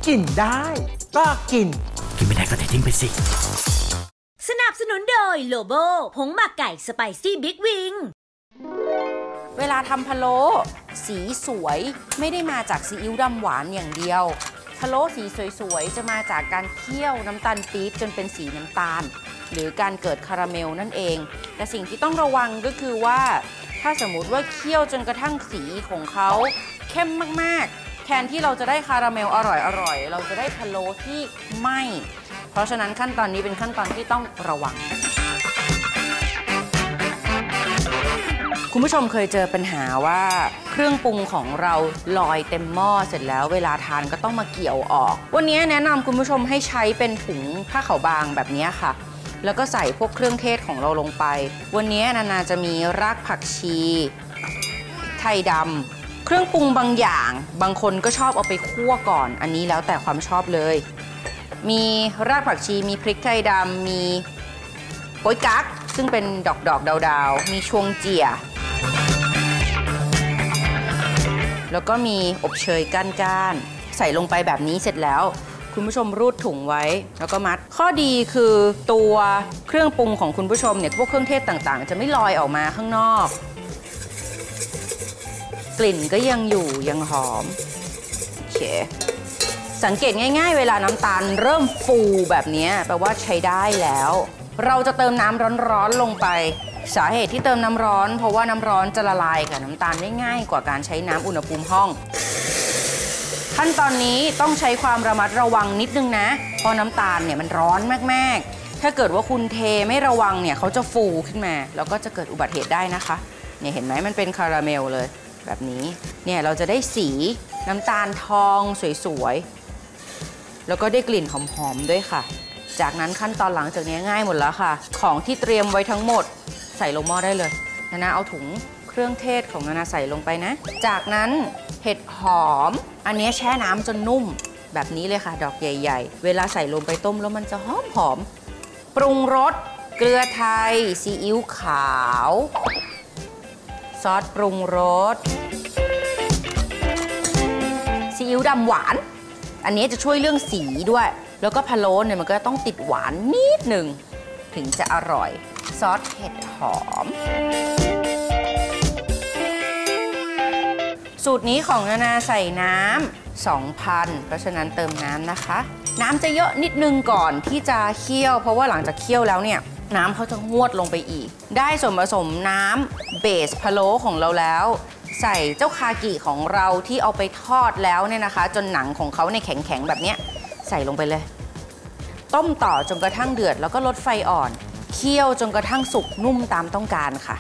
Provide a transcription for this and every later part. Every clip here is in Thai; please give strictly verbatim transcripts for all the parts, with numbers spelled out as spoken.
กินได้ก็กินกินไม่ได้ก็ทิ้งไปสิสนับสนุนโดยโลโบผงหมักไก่สไปซี่บิ๊กวิงเวลาทำพะโล้สีสวยไม่ได้มาจากซีอิ๊วดำหวานอย่างเดียวพะโล้สีสวยๆจะมาจากการเคี่ยวน้ำตาลปี๊บจนเป็นสีน้ำตาลหรือการเกิดคาราเมลนั่นเองแต่สิ่งที่ต้องระวังก็คือว่าถ้าสมมุติว่าเคี่ยวจนกระทั่งสีของเขาเข้มมากๆแทนที่เราจะได้คาราเมลอร่อยๆเราจะได้พะโล้ที่ไหม้เพราะฉะนั้นขั้นตอนนี้เป็นขั้นตอนที่ต้องระวังคุณผู้ชมเคยเจอปัญหาว่าเครื่องปรุงของเราลอยเต็มหม้อเสร็จแล้วเวลาทานก็ต้องมาเกี่ยวออกวันนี้แนะนำคุณผู้ชมให้ใช้เป็นถุงผ้าขาวบางแบบนี้ค่ะแล้วก็ใส่พวกเครื่องเทศของเราลงไปวันนี้นานาจะมีรากผักชีพริกไทยดำเครื่องปรุงบางอย่างบางคนก็ชอบเอาไปคั่วก่อนอันนี้แล้วแต่ความชอบเลยมีรากผักชีมีพริกไทยดำมีโป๊ยกั๊กซึ่งเป็นดอกดอกดาวๆมีชวงเจี๋ยแล้วก็มีอบเชยก้านๆใส่ลงไปแบบนี้เสร็จแล้วคุณผู้ชมรูดถุงไว้แล้วก็มัดข้อดีคือตัวเครื่องปรุงของคุณผู้ชมเนี่ยพวกเครื่องเทศต่างๆจะไม่ลอยออกมาข้างนอกกลิ่นก็ยังอยู่ยังหอมโอเคสังเกตง่ายๆเวลาน้ำตาลเริ่มฟูแบบนี้แปลว่าใช้ได้แล้วเราจะเติมน้ำร้อนๆลงไปสาเหตุที่เติมน้ำร้อนเพราะว่าน้ำร้อนจะละลายกับน้ำตาลได้ง่ายกว่าการใช้น้ำอุณหภูมิห้องขั้นตอนนี้ต้องใช้ความระมัดระวังนิดนึงนะเพราะน้ำตาลเนี่ยมันร้อนมากๆถ้าเกิดว่าคุณเทไม่ระวังเนี่ยเขาจะฟูขึ้นมาแล้วก็จะเกิดอุบัติเหตุได้นะคะเนี่ยเห็นไหมมันเป็นคาราเมลเลยแบบนี้เนี่ยเราจะได้สีน้ำตาลทองสวยๆแล้วก็ได้กลิ่นหอมๆด้วยค่ะจากนั้นขั้นตอนหลังจากนี้ง่ายหมดแล้วค่ะของที่เตรียมไว้ทั้งหมดใส่ลงหม้อได้เลยนานาเอาถุงเครื่องเทศของนานาใส่ลงไปนะจากนั้นเห็ดหอมอันนี้แช่น้ำจนนุ่มแบบนี้เลยค่ะดอกใหญ่ๆเวลาใส่ลงไปต้มแล้วมันจะหอมหอมปรุงรสเกลือไทยซีอิ๊วขาวซอสปรุงรสซีอิ๊วดำหวานอันนี้จะช่วยเรื่องสีด้วยแล้วก็พะโล้เนี่ยมันก็ต้องติดหวานนิดหนึ่งถึงจะอร่อยซอสเห็ดหอมสูตรนี้ของนานาใส่น้ำ สองพัน เพราะฉะนั้นเติมน้ำนะคะน้ำจะเยอะนิดนึงก่อนที่จะเคี่ยวเพราะว่าหลังจากเคี่ยวแล้วเนี่ยน้ำเขาจะงวดลงไปอีกได้ส่วนผสมน้ำเบสพะโล้ของเราแล้วใส่เจ้าคากิของเราที่เอาไปทอดแล้วเนี่ยนะคะจนหนังของเขาในแข็งๆแบบเนี้ยใส่ลงไปเลยต้มต่อจนกระทั่งเดือดแล้วก็ลดไฟอ่อนเคี่ยวจนกระทั่งสุกนุ่มตามต้องการค่ะ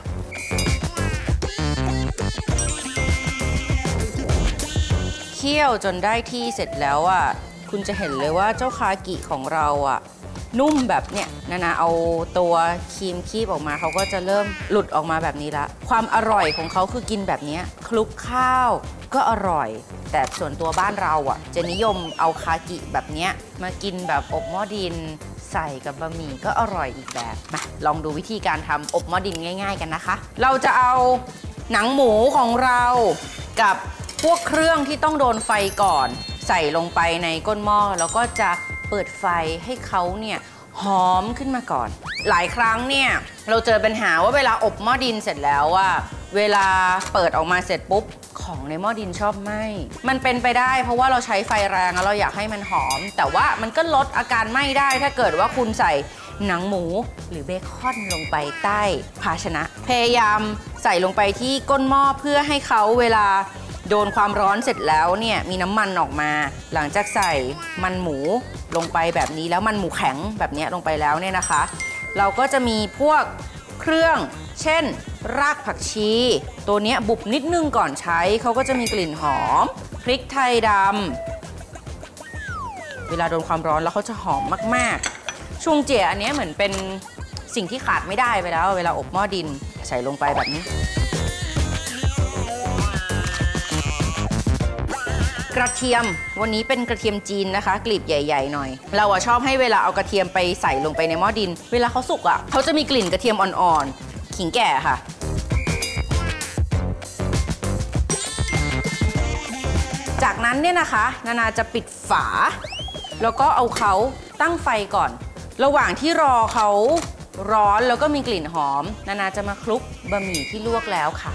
เคี่ยวจนได้ที่เสร็จแล้วอ่ะคุณจะเห็นเลยว่าเจ้าคากิของเราอ่ะนุ่มแบบเนี้ยนะนะเอาตัวครีมคีบออกมาเขาก็จะเริ่มหลุดออกมาแบบนี้ละความอร่อยของเขาคือกินแบบนี้คลุกข้าวก็อร่อยแต่ส่วนตัวบ้านเราอ่ะจะนิยมเอาคากิแบบนี้มากินแบบอบหม้อดินใส่กับบะหมี่ก็อร่อยอีกแบบมาลองดูวิธีการทำอบหม้อดินง่ายๆกันนะคะเราจะเอาหนังหมูของเรากับพวกเครื่องที่ต้องโดนไฟก่อนใส่ลงไปในก้นหม้อแล้วก็จะเปิดไฟให้เขาเนี่ยหอมขึ้นมาก่อนหลายครั้งเนี่ยเราเจอปัญหาว่าเวลาอบหม้อดินเสร็จแล้วว่าเวลาเปิดออกมาเสร็จปุ๊บของในหม้อดินชอบไหม้มันเป็นไปได้เพราะว่าเราใช้ไฟแรงแล้วเราอยากให้มันหอมแต่ว่ามันก็ลดอาการไหม้ได้ถ้าเกิดว่าคุณใส่หนังหมูหรือเบคอนลงไปใต้ภาชนะพยายามใส่ลงไปที่ก้นหม้อเพื่อให้เขาเวลาโดนความร้อนเสร็จแล้วเนี่ยมีน้ำมันออกมาหลังจากใส่มันหมูลงไปแบบนี้แล้วมันหมูแข็งแบบนี้ลงไปแล้วเนี่ยนะคะเราก็จะมีพวกเครื่องเช่นรากผักชีตัวนี้บุบนิดนึงก่อนใช้เขาก็จะมีกลิ่นหอมพริกไทยดำเวลาโดนความร้อนแล้วเขาจะหอมมากๆชวงเจี๋ยอันนี้เหมือนเป็นสิ่งที่ขาดไม่ได้ไปแล้วเวลาอบหม้อดินใส่ลงไปแบบนี้กระเทียมวันนี้เป็นกระเทียมจีนนะคะกลีบใหญ่ๆหน่อยเราอะชอบให้เวลาเอากระเทียมไปใส่ลงไปในหม้อดินเวลาเขาสุกอะเขาจะมีกลิ่นกระเทียมอ่อนๆขิงแก่ค่ะจากนั้นเนี่ยนะคะนานาจะปิดฝาแล้วก็เอาเขาตั้งไฟก่อนระหว่างที่รอเขาร้อนแล้วก็มีกลิ่นหอมนานาจะมาคลุกบะหมี่ที่ลวกแล้วค่ะ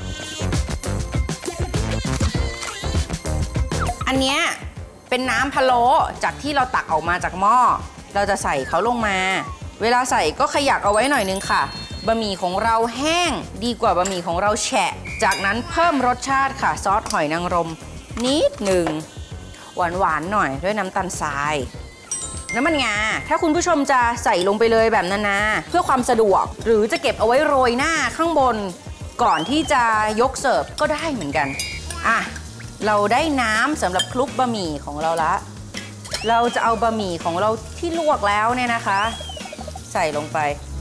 อันเนี้ยเป็นน้ำพะโล้จากที่เราตักออกมาจากหม้อเราจะใส่เขาลงมาเวลาใส่ก็ขยักเอาไว้หน่อยนึงค่ะบะหมี่ของเราแห้งดีกว่าบะหมี่ของเราแฉะจากนั้นเพิ่มรสชาติค่ะซอสหอยนางรมนิดหนึ่งหวานๆหน่อยด้วยน้ำตาลทรายน้ำมันงาถ้าคุณผู้ชมจะใส่ลงไปเลยแบบนานาเพื่อความสะดวกหรือจะเก็บเอาไว้โรยหน้าข้างบนก่อนที่จะยกเสิร์ฟก็ได้เหมือนกันอ่ะเราได้น้ำสำหรับคลุกบะหมี่ของเราละเราจะเอาบะหมี่ของเราที่ลวกแล้วเนี่ยนะคะใส่ลงไป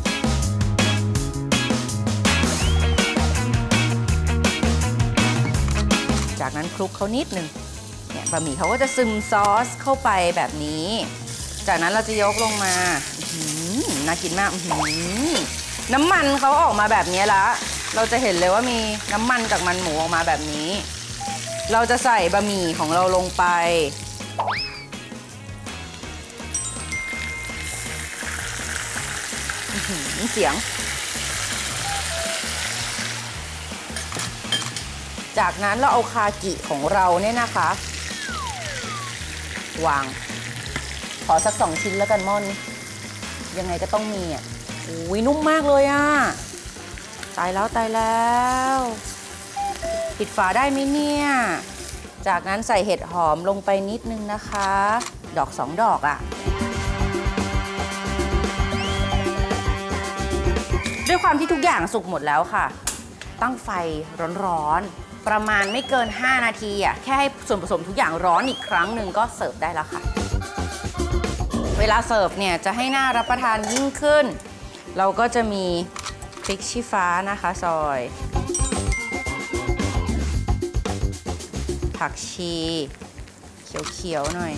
จากนั้นคลุกเขานิดนึงเนี่ยบะหมี่เขาก็จะซึมซอสเข้าไปแบบนี้จากนั้นเราจะยกลงมาน่ากินมากน้ำมันเขาออกมาแบบนี้แล้วเราจะเห็นเลยว่ามีน้ำมันจากมันหมูออกมาแบบนี้เราจะใส่บะหมี่ของเราลงไปเสียงจากนั้นเราเอาคากิของเราเนี่ยนะคะวางขอสักสองชิ้นแล้วกันม่อนยังไงก็ต้องมีอ่ะอุ้ยนุ่มมากเลยอ่ะตายแล้วตายแล้วปิดฝาได้ไหมเนี่ยจากนั้นใส่เห็ดหอมลงไปนิดนึงนะคะดอกสองดอกอ่ะด้วยความที่ทุกอย่างสุกหมดแล้วค่ะตั้งไฟร้อนๆประมาณไม่เกินห้านาทีอ่ะแค่ให้ส่วนผสมทุกอย่างร้อนอีกครั้งหนึ่งก็เสิร์ฟได้แล้วค่ะเวลาเสิร์ฟเนี่ยจะให้น่ารับประทานยิ่งขึ้นเราก็จะมีพริกชี้ฟ้านะคะซอยผักชีเขียวๆหน่อย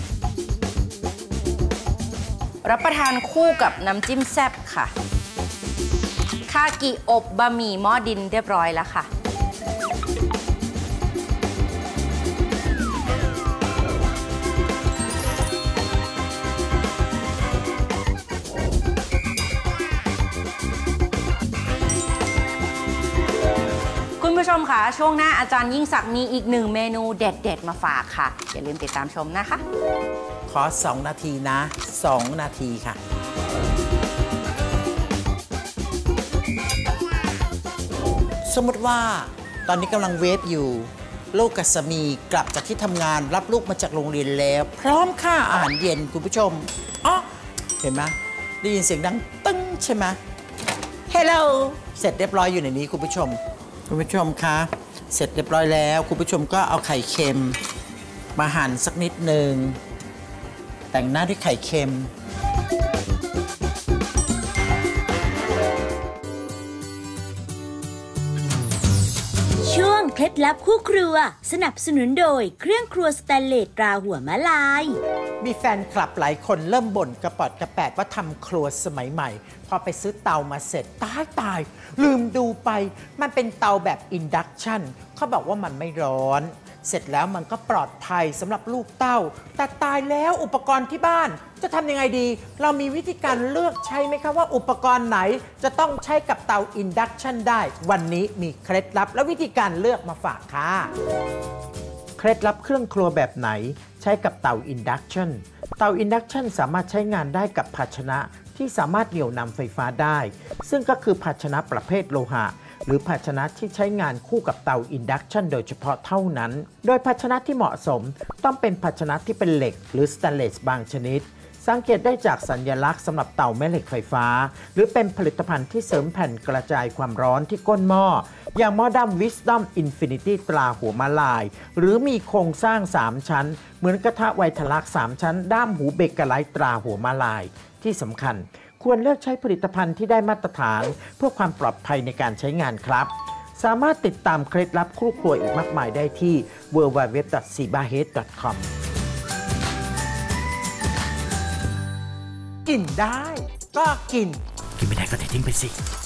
รับประทานคู่กับน้ำจิ้มแซ่บค่ะคากิอบบะหมี่หม้อดินเรียบร้อยแล้วค่ะคุณผู้ชมค่ะช่วงหน้าอาจารย์ยิ่งศักดิ์มีอีกหนึ่งเมนูเด็ดๆมาฝากค่ะอย่าลืมติดตามชมนะคะขอสองนาทีนะสองนาทีค่ะสมมติว่าตอนนี้กำลังเวฟอยู่ลูกกับสามีกลับจากที่ทำงานรับลูกมาจากโรงเรียนแล้วพร้อมค่าอาหารเย็นคุณผู้ชมอ๋อเห็นไหมได้ยินเสียงดังตึ้งใช่ไหม Hello เสร็จเรียบร้อยอยู่ในนี้คุณผู้ชมคุณผู้ชมคะเสร็จเรียบร้อยแล้วคุณผู้ชมก็เอาไข่เค็มมาหั่นสักนิดหนึ่งแต่งหน้าด้วยไข่เค็มช่วงเคล็ดลับคู่ครัวสนับสนุนโดยเครื่องครัวสแตนเลสตราหัวมะลายมีแฟนคลับหลายคนเริ่มบ่นกระปอดกระแปดว่าทำครัวสมัยใหม่พอไปซื้อเตามาเสร็จตายตายลืมดูไปมันเป็นเตาแบบอินดักชันเขาบอกว่ามันไม่ร้อนเสร็จแล้วมันก็ปลอดภัยสำหรับลูกเต้าแต่ตายแล้วอุปกรณ์ที่บ้านจะทำยังไงดีเรามีวิธีการเลือกใช้ไหมคะว่าอุปกรณ์ไหนจะต้องใช้กับเตาอินดักชันได้วันนี้มีเคล็ดลับและวิธีการเลือกมาฝากค่ะเคล็ดลับเครื่องครัวแบบไหนใช้กับเตาอินดักชันเตาอินดักชันสามารถใช้งานได้กับภาชนะที่สามารถเหนี่ยวนำไฟฟ้าได้ซึ่งก็คือภาชนะประเภทโลหะหรือภาชนะที่ใช้งานคู่กับเตาอินดักชันโดยเฉพาะเท่านั้นโดยภาชนะที่เหมาะสมต้องเป็นภาชนะที่เป็นเหล็กหรือสแตนเลสบางชนิดสังเกตได้จากสัญลักษณ์สำหรับเตาแม่เหล็กไฟฟ้าหรือเป็นผลิตภัณฑ์ที่เสริมแผ่นกระจายความร้อนที่ก้นหม้ออย่างหม้อด้าม Wisdom Infinity ตราหัวมะลายหรือมีโครงสร้างสามชั้นเหมือนกระทะไวทลักสามชั้นด้ามหูเบเกอร์ไลท์ตราหัวมะลายที่สำคัญควรเลือกใช้ผลิตภัณฑ์ที่ได้มาตรฐานเพื่อความปลอดภัยในการใช้งานครับสามารถติดตามเคล็ดลับครัวอีกมากมายได้ที่ ดับเบิลยู ดับเบิลยู ดับเบิลยู ดอท ซี บา เฮด ดอท คอม กินได้ก็กินกินไม่ได้ก็ทิ้งไปสิ